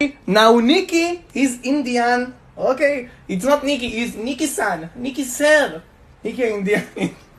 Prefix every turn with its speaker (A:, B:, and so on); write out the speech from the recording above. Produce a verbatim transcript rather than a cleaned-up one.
A: Now Nikki is Indian. Okay, it's not Nikki, it's Nikki-san. Nikki sir. Nikki Indian.